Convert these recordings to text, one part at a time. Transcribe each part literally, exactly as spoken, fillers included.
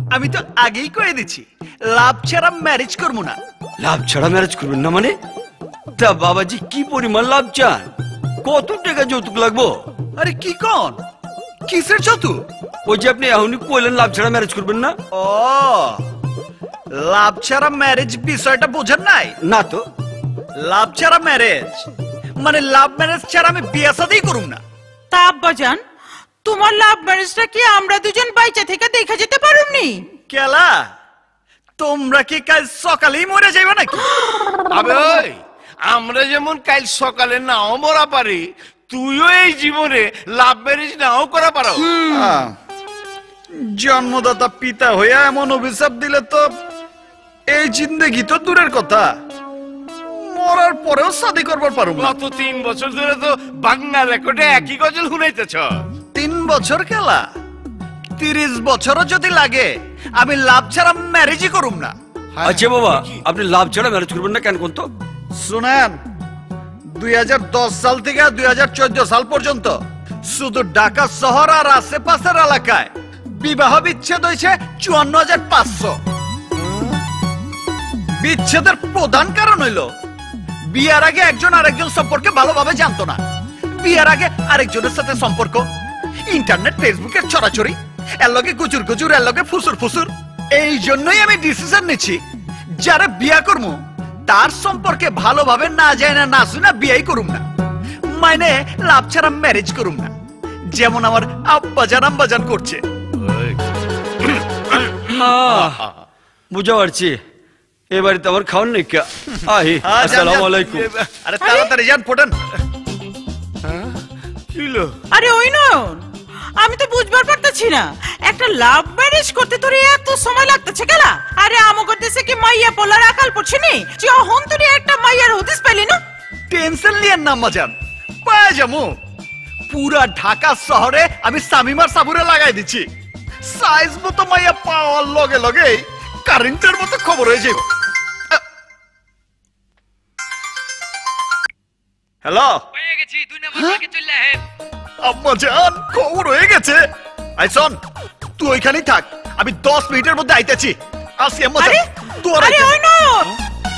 আমি তো আগেই কয়ে দিচ্ছি লাভ ছাড়া ম্যারেজ করবো না। লাভ ছাড়া ম্যারেজ করবেন না মানে? তা বাবাজি কি পরিমাণ লাভ চান? কত টাকা যৌতুক লাগবো? আরে কি কোন কিসের যৌতুক? ওই যে আপনি এখনই কইলেন লাভ ছাড়া ম্যারেজ করবেন না। ও লাভ ছাড়া ম্যারেজ বিষয়টা বোঝেন নাই? না তো। লাভ ছাড়া ম্যারেজ মানে লাভ ম্যারেজ ছাড়া আমি বিয়ে শাদী করব না। তা আব্বাজান তোমার লাভ ম্যারেজটা কি আমরা দুজন বাইচা থেকে দেখা যেতে পারুমনি? কেলা তোমরা কি কাল সকালেই মরে যাইবা নাকি? আবে ওই আমরা যেমন কাল সকালে নাও মরা পারি, তুইও এই জীবনে লাভ ম্যারেজ নাও করা পারো। জন্মদাতা পিতা হইয়া এমন অভিশাপ দিলে তো এই জিন্দেগি তো দূরের কথা, মরার পরেও শাদী করবার পারো না। গত তিন বছর ধরে তো বাংলা রেকর্ডে একই গজল শুনাইতেছ। তিন বছর খেলা, তিরিশ বছরও যদি লাগে আমি লাভ ছাড়া ম্যারেজই করুম না। আচ্ছা বাবা আপনি লাভ ছাড়া ম্যারেজ করবেন না কেন কোন তো? শুনেন, দুই হাজার দশ সাল থেকে দুই হাজার চোদ্দ সাল পর্যন্ত শুধু ঢাকা শহর আর আশেপাশের এলাকায় বিবাহ বিচ্ছেদ হয়েছে চুয়ান্ন হাজার পাঁচশো। বিচ্ছেদের প্রধান কারণ হইল বিয়ের আগে একজন আরেকজন সম্পর্কে ভালোভাবে জানতো না, বিয়ের আগে আরেকজনের সাথে সম্পর্ক, ইন্টারনেট ফেসবুকের ছড়াছড়ি, এর লগে গুজুর গুজুর, এর লগে ফুসুর ফুসুর। এই জন্যই আমি ডিসিশন নিচ্ছি যারা বিয়া করবো তার সম্পর্কে ভালোভাবে না যায় না না শুনে বিয়েই করুম না, মানে লাভ ছাড়া ম্যারেজ করুম না, যেমন আমার আব্বাজান আম্বাজান করছে। বুঝা পারছি, এবারে তো আমার খাওয়ার নেই। আসসালামু আলাইকুম। আরে তাড়াতাড়ি যান ফোটান। আরে ওই নন, আমি তো বুঝবার পারতেছি না একটা লাভ ম্যারেজ করতে তোর এত সময় লাগতেছে কেলা? আরে আমগর দেশে কি মাইয়া পোলার আকাল পড়ছে নি? যখন তুই একটা মাইয়ার হদিস পাইলি না? টেনশন নিয়েন না আম্মাজান, পায়ে যাবো। পুরা ঢাকা শহরে আমি সামিমার সাবুরে লাগাই দিচ্ছি, সাইজ মতো মাইয়া পাওয়ার লগে লগে কারেন্টের মতো খবর হয়ে যাবে। হ্যালো আম্মাজান, খবর হয়ে গেছে। আইসন তুই ওইখানেই থাক, আমি দশ মিনিটের মধ্যে আইতেছি। আসি আম্মাজান। আরে ওই নন,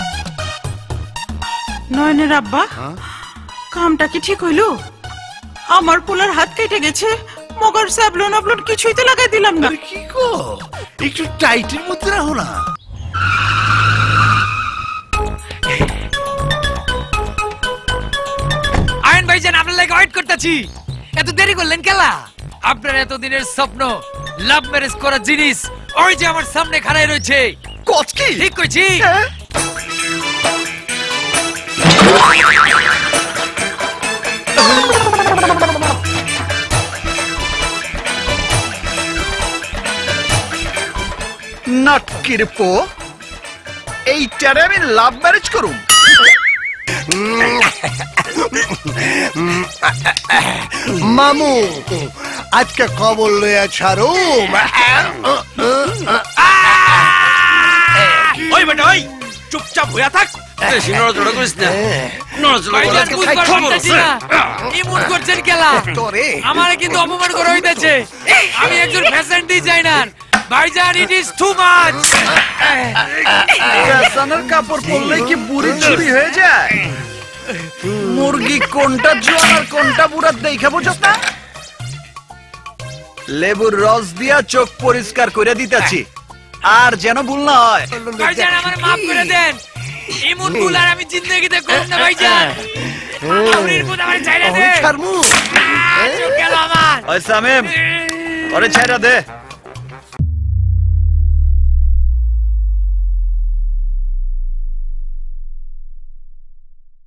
নয়নের আব্বা কামটা কি ঠিক হইল? আমার পোলার হাত কেটে গেছে, মগর স্যাবলন আপলন কিছুই তো লাগাই দিলাম না। কি গো, একটু টাইটের মধ্যে রাখো না। আয়ন ভাইজান আপনার লাগে ওয়েট করতেছি, এত দেরি করলেন কেলা? আপনার এতদিনের স্বপ্ন লাভ ম্যারেজ করার জিনিস ওই যে আমার সামনে খাড়াই রয়েছে। কচ কি ঠিক কইছি? নাটকির পো, এইটারে আমি লাভ ম্যারেজ করুম? মামু আজকে খবর লইয়া ছাড়ো। ওই বেটা ওই চুপচাপ হইয়া থাক, বেশি নড়াচড়া করিস না। ভাইজান বুঝবার পারতেছি না এমন করছেন কেলা? আমারে কিন্তু অপমান করা হইতেছে। আমি একজন ফ্যাশন ডিজাইনার ভাইজান, ইট ইজ টু মাচ। ফ্যাশনের কাপড় পরলে কি বুড়ি চুরি হয়ে যায়? মুরগি কোনটা জোয়ান আর কোনটা বুড়া দেখা বুঝছ না? লেবুর রস দিয়া চোখ পরিষ্কার করে দিতেছি, আর যেন ভুল না হয়। ভাইজান আমারে মাফ করে দেন, এমন ভুল আর আমি জিন্দেগিতে করব না ভাইজান। আমাদের বুঝ আমারে ছাইরা দে। ছাড়মু চোখ গেল আমার। ওই সামিম, ওরে ছাইরা দে।